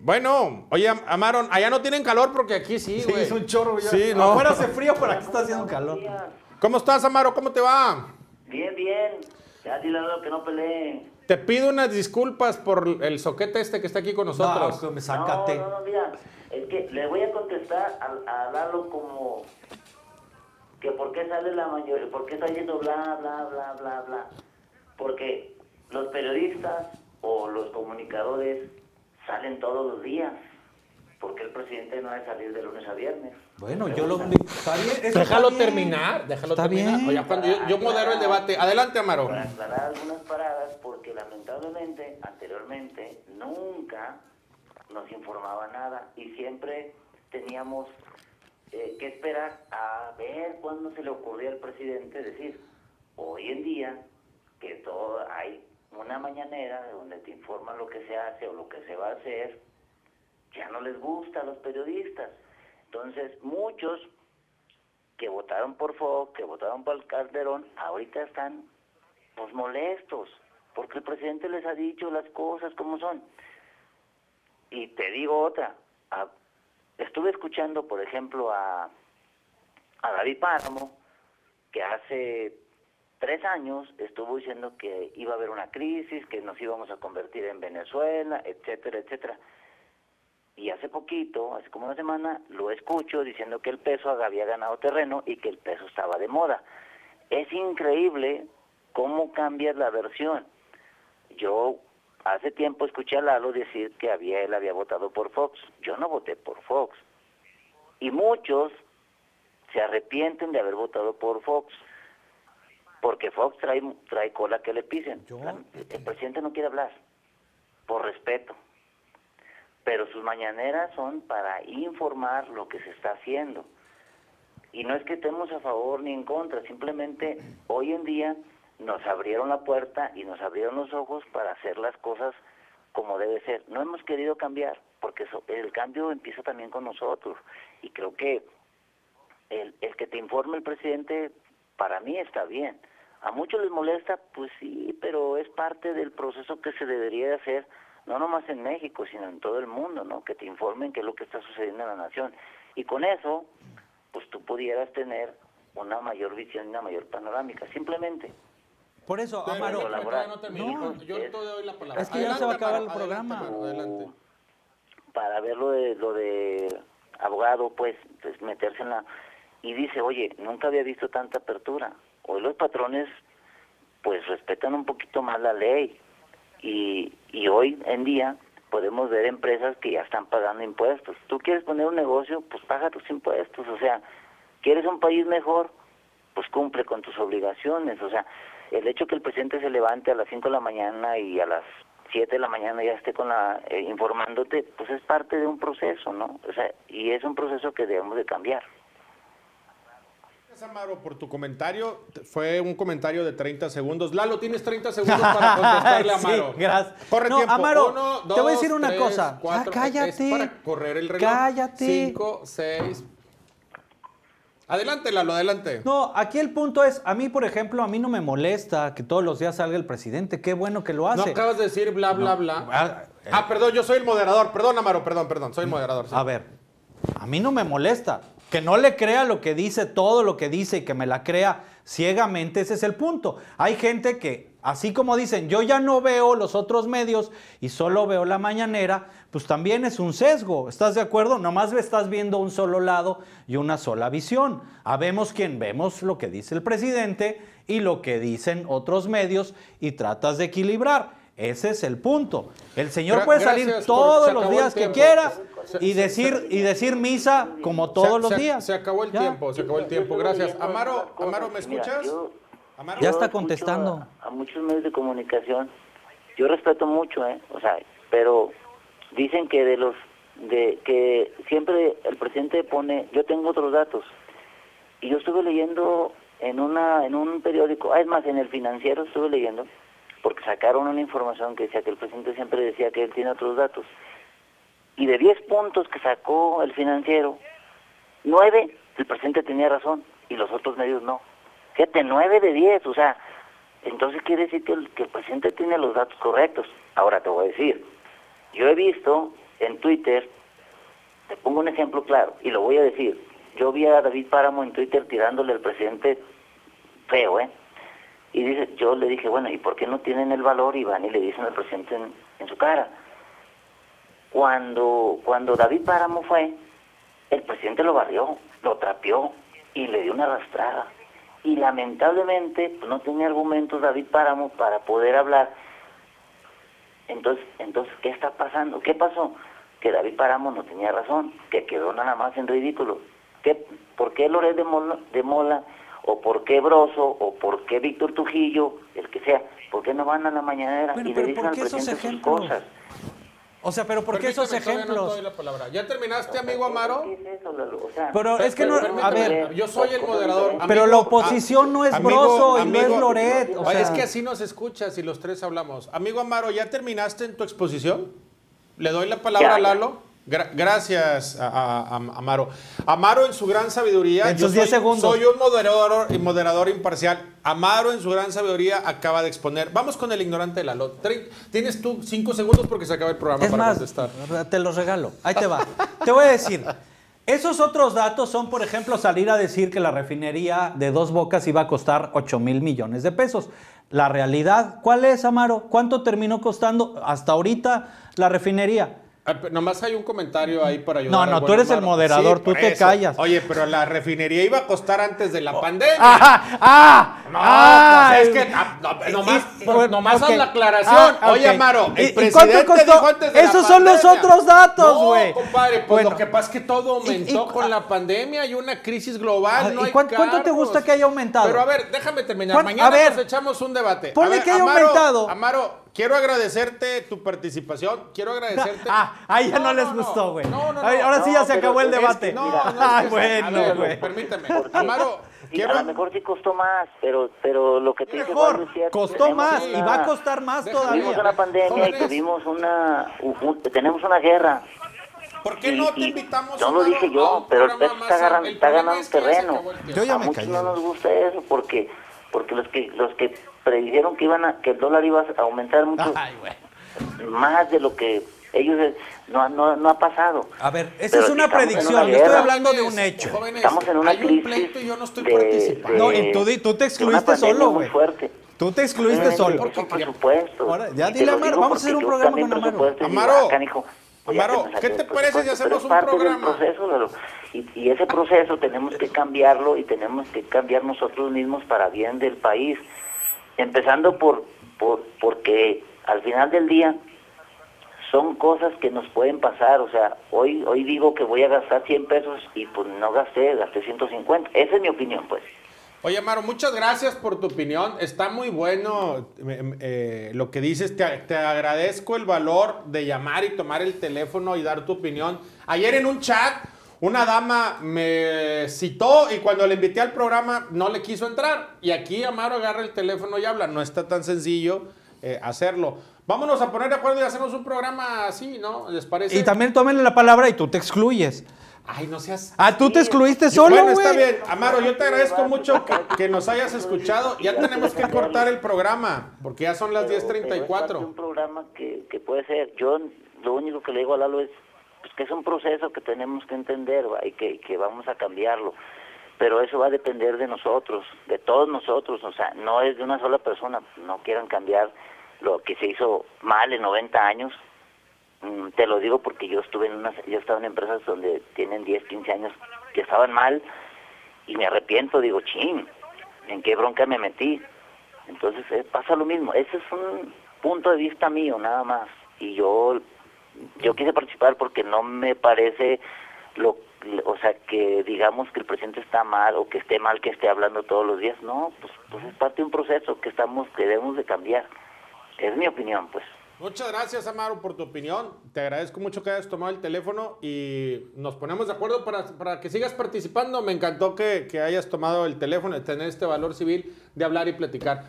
Bueno, oye, Amaro, allá no tienen calor porque aquí sí, güey. Sí, es un chorro. Ya. Sí, no. Afuera hace frío, pero aquí está haciendo calor. ¿Cómo estás, Amaro? ¿Cómo te va? Bien, bien. Ya dile a que no peleen. Te pido unas disculpas por el soquete este que está aquí con nosotros. No, sácate. No, mira. Es que le voy a contestar a Lalo como que por qué sale la mayoría, por qué está yendo bla, bla, bla, bla, bla. Porque los periodistas o los comunicadores salen todos los días. Porque el presidente no debe salir de lunes a viernes. Bueno, yo lo... Está bien, eso Déjalo está bien. terminar, déjalo Está terminar. bien. Oye, cuando yo modero el debate. Adelante, Amaro. Para aclarar algunas paradas, porque lamentablemente, anteriormente, nunca nos informaba nada y siempre teníamos que esperar a ver cuándo se le ocurría al presidente decir. Hoy en día, que todo hay una mañanera donde te informan lo que se hace o lo que se va a hacer, ya no les gusta a los periodistas. Entonces, muchos que votaron por Fox, que votaron por Calderón, ahorita están pues molestos, porque el presidente les ha dicho las cosas como son. Y te digo otra, estuve escuchando, por ejemplo, a David Páramo, que hace 3 años estuvo diciendo que iba a haber una crisis, que nos íbamos a convertir en Venezuela, etcétera, etcétera. Y hace poquito, hace como una semana, lo escucho diciendo que el peso había ganado terreno y que el peso estaba de moda. Es increíble cómo cambia la versión. Yo hace tiempo escuché a Lalo decir que él había votado por Fox. Yo no voté por Fox. Y muchos se arrepienten de haber votado por Fox. Porque Fox trae cola que le pisen. El presidente no quiere hablar, por respeto. Pero sus mañaneras son para informar lo que se está haciendo. Y no es que estemos a favor ni en contra, simplemente hoy en día nos abrieron la puerta y nos abrieron los ojos para hacer las cosas como debe ser. No hemos querido cambiar, porque el cambio empieza también con nosotros. Y creo que el que te informe el presidente, para mí está bien. A muchos les molesta, pues sí, pero es parte del proceso que se debería de hacer, no nomás en México, sino en todo el mundo, ¿no? Que te informen qué es lo que está sucediendo en la nación. Y con eso, pues tú pudieras tener una mayor visión y una mayor panorámica, simplemente. Por eso, Pero Amaro, yo te doy la palabra. es que ya se va a acabar el Amaro, programa. Adelante. Para ver lo de abogado, pues meterse en la... Y dice, oye, nunca había visto tanta apertura. Hoy los patrones, pues respetan un poquito más la ley. Y hoy en día podemos ver empresas que ya están pagando impuestos. Tú quieres poner un negocio, pues paga tus impuestos. O sea, quieres un país mejor, pues cumple con tus obligaciones. O sea, el hecho que el presidente se levante a las 5 de la mañana y a las 7 de la mañana ya esté informándote, pues es parte de un proceso, ¿no? O sea, y es un proceso que debemos de cambiar. Gracias, Amaro, por tu comentario. Fue un comentario de 30 segundos. Lalo, tienes 30 segundos para contestarle a Amaro. Sí, gracias. Corre No, tiempo. Amaro, 1, 2, te voy a decir una 3, cosa. 4, Cállate. Es para correr el reloj. Cállate. 5, 6. Adelante, Lalo, adelante. No, aquí el punto es, a mí, por ejemplo, a mí no me molesta que todos los días salga el presidente. Qué bueno que lo hace. No acabas de decir bla, bla, bla. Ah, Perdón, yo soy el moderador. Perdón, Amaro, perdón. Soy el moderador. Sí. A ver, a mí no me molesta. Que no le crea lo que dice, todo lo que dice y que me la crea ciegamente, ese es el punto. Hay gente que, así como dicen, yo ya no veo los otros medios y solo veo la mañanera, pues también es un sesgo, ¿estás de acuerdo? Nomás estás viendo un solo lado y una sola visión. Habemos quien vemos lo que dice el presidente y lo que dicen otros medios y tratas de equilibrar. Ese es el punto. El señor puede salir todos los días que quiera y decir misa como todos los días. Se acabó el tiempo, Gracias. Amaro, ¿me escuchas? Mira, Amaro. Ya está escucho contestando. A muchos medios de comunicación. Yo respeto mucho, o sea, pero dicen que que siempre el presidente pone, yo tengo otros datos. Y yo estuve leyendo en un periódico, es más, en el Financiero estuve leyendo, porque sacaron una información que decía que el presidente siempre decía que él tiene otros datos. Y de 10 puntos que sacó el Financiero, 9 el presidente tenía razón y los otros medios no. Fíjate, 9 de 10, o sea, entonces quiere decir que el presidente tiene los datos correctos. Ahora te voy a decir, yo he visto en Twitter, te pongo un ejemplo claro, y lo voy a decir. Yo vi a David Páramo en Twitter tirándole al presidente feo, y dice, yo le dije, bueno, ¿y por qué no tienen el valor y van y le dicen al presidente en su cara? Cuando David Páramo fue, el presidente lo barrió, lo trapeó y le dio una arrastrada. Y lamentablemente pues, no tenía argumentos David Páramo para poder hablar. Entonces, ¿qué está pasando? ¿Qué pasó? Que David Páramo no tenía razón, que quedó nada más en ridículo. ¿Por qué Loret de Mola, o por qué Broso, o por qué Víctor Trujillo, el que sea, por qué no van a la mañanera y le dicen al presidente sus cosas? O sea, pero ¿por qué esos Permíteme, todavía no ejemplos? te doy la palabra. ¿Ya terminaste, amigo Amaro? ¿Qué es eso, Lalo? O sea, Pero es que no, a ver, yo soy el moderador. pero la oposición no es amigo, Broso y no es amigo, Loret. O sea, es que así nos escuchas y los tres hablamos. Amigo Amaro, ¿ya terminaste en tu exposición? Le doy la palabra a Lalo. Gracias, a Amaro. Amaro, en su gran sabiduría, en sus 10 segundos. Soy un moderador imparcial. Amaro, en su gran sabiduría, acaba de exponer. Vamos con el ignorante de Lalo. Tienes tú 5 segundos porque se acaba el programa es para más, contestar. Te los regalo. Ahí te va. Te voy a decir. Esos otros datos son, por ejemplo, salir a decir que la refinería de Dos Bocas iba a costar 8,000 millones de pesos. La realidad, ¿cuál es, Amaro? ¿Cuánto terminó costando hasta ahorita la refinería? Nomás hay un comentario ahí para ayudar. No, tú eres el moderador, tú te callas. Oye, pero la refinería iba a costar antes de la pandemia. Es que nomás haz la aclaración. Oye, Amaro, el presidente dijo antes de la Esos son los pandemia. otros datos, güey. No, compadre, pues Bueno. lo que pasa es que todo aumentó con la pandemia y una crisis global. No ¿Y hay cuánto te gusta que haya aumentado? Pero a ver, déjame terminar. Mañana nos echamos un debate. Ponle que haya aumentado. Amaro, quiero agradecerte tu participación. Quiero agradecerte. Ahí ya no les gustó, güey. No. Ahora sí ya se acabó el pero debate. Bueno, güey. Permíteme. Amaro, sí, a lo mejor sí costó más, pero lo que te dice Mejor, Juan es cierto. costó más y va a costar más Tuvimos todavía. una pandemia y tuvimos tenemos una guerra. ¿Por qué no te invitamos? No lo dije yo, pero eso está ganando terreno. Yo ya A me muchos callé. no nos gusta eso porque los que predijeron que el dólar iba a aumentar mucho, más de lo que ellos no ha pasado. A ver, esa Pero es una estamos en predicción, una yo estoy guerra. hablando de un hecho. Jóvenes, Estamos en una hay un crisis pleito y yo no estoy de- participando. No, y tú te excluiste solo, güey. Tú te excluiste solo. Por supuesto. Ahora, ya dile a Amaro, vamos a hacer un programa con Amaro. Amaro, Amaro, ¿qué te parece si hacemos un programa? Y ese proceso tenemos que cambiarlo y tenemos que cambiar nosotros mismos para bien del país. Empezando porque al final del día son cosas que nos pueden pasar. O sea, hoy digo que voy a gastar 100 pesos y pues no gasté 150. Esa es mi opinión, pues. Oye, Amaro, muchas gracias por tu opinión. Está muy bueno lo que dices. Te agradezco el valor de llamar y tomar el teléfono y dar tu opinión. Ayer en un chat, una dama me citó y cuando le invité al programa no le quiso entrar. Y aquí Amaro agarra el teléfono y habla. No está tan sencillo hacerlo. Vámonos a poner de acuerdo y hacemos un programa así, ¿no? ¿Les parece? Y también tómenle la palabra y tú te excluyes. Ay, no seas... Tú te excluiste solo, Bueno, güey. está bien. Amaro, yo te agradezco mucho que nos hayas escuchado. Ya tenemos que cortar el programa, porque ya son las Pero es parte de 10:34. un programa que puede ser. Yo lo único que le digo a Lalo es pues, que es un proceso que tenemos que entender, ¿va? y que vamos a cambiarlo. Pero eso va a depender de nosotros, de todos nosotros. O sea, no es de una sola persona. No quieran cambiar lo que se hizo mal en 90 años. Te lo digo porque yo estaba en empresas donde tienen 10, 15 años que estaban mal y me arrepiento, digo, chin, ¿en qué bronca me metí? Entonces pasa lo mismo. Ese es un punto de vista mío nada más y yo quise participar porque no me parece que digamos que el presidente está mal o que esté mal que esté hablando todos los días. No, pues es parte de un proceso que debemos de cambiar. Es mi opinión, pues. Muchas gracias, Amaro, por tu opinión. Te agradezco mucho que hayas tomado el teléfono y nos ponemos de acuerdo para que sigas participando. Me encantó que hayas tomado el teléfono, de tener este valor civil de hablar y platicar.